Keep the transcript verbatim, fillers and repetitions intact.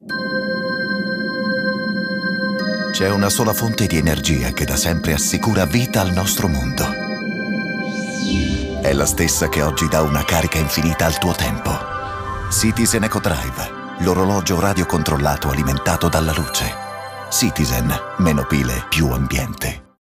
C'è una sola fonte di energia che da sempre assicura vita al nostro mondo. È la stessa che oggi dà una carica infinita al tuo tempo. Citizen EcoDrive, l'orologio radiocontrollato alimentato dalla luce. Citizen, meno pile, più ambiente.